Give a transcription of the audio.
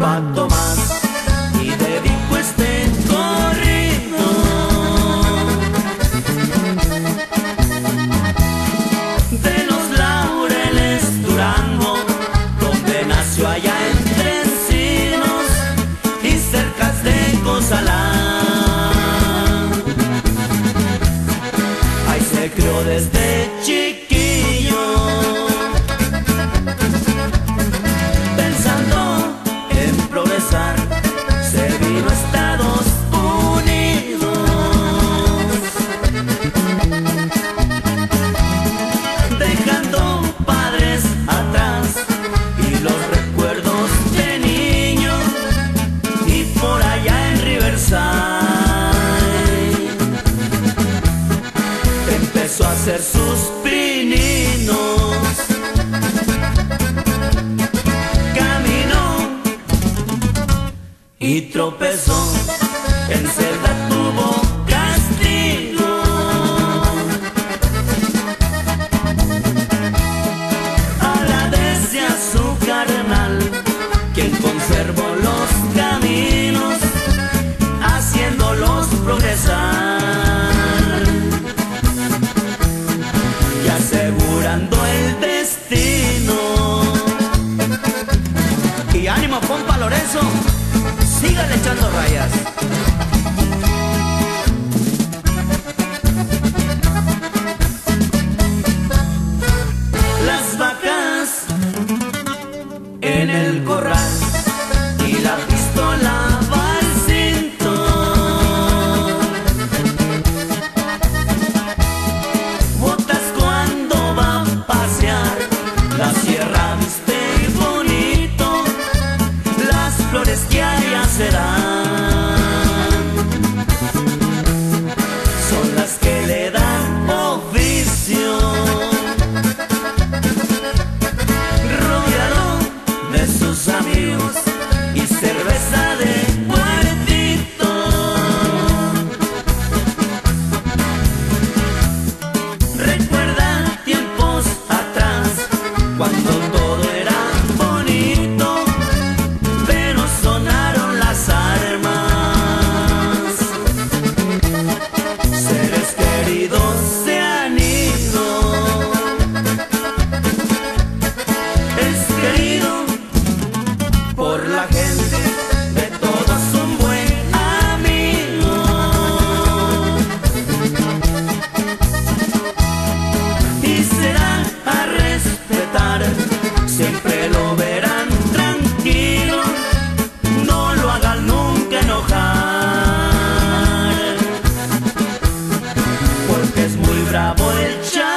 pa' tomar y dedico este corrido. De los Laureles Durango, donde nació allá entre Encinos y cercas de Cozalá. Ahí se crió desde chiquillo, pensando en progresar, se vino a Estados Unidos, dejando padres atrás y los recuerdos de niño, y por allá en Riverside empezó a hacer sus pininos. Caminó y tropezó, en celda tuvo castigo. Agradece a su carnal, quien conservó los caminos, haciéndolos progresar y asegurando el destino. Y ánimo, compa Lorenzo, sígale echando rayas. Las vacas en el corral y la pistola va al cinto. Botas cuando va a pasear, la sierra viste bonito, las flores que allá se dan son las que le dan oficio. Rodeado de sus amigos y cerveza de puertito, recuerda tiempos atrás cuando todo era bonito, pero sonaron las armas, seres queridos se han ido. Es querido por la gente, de todos un buen amigo, y será a respetar, siempre lo verán tranquilo, no lo hagan nunca enojar, porque es muy bravo el chavo.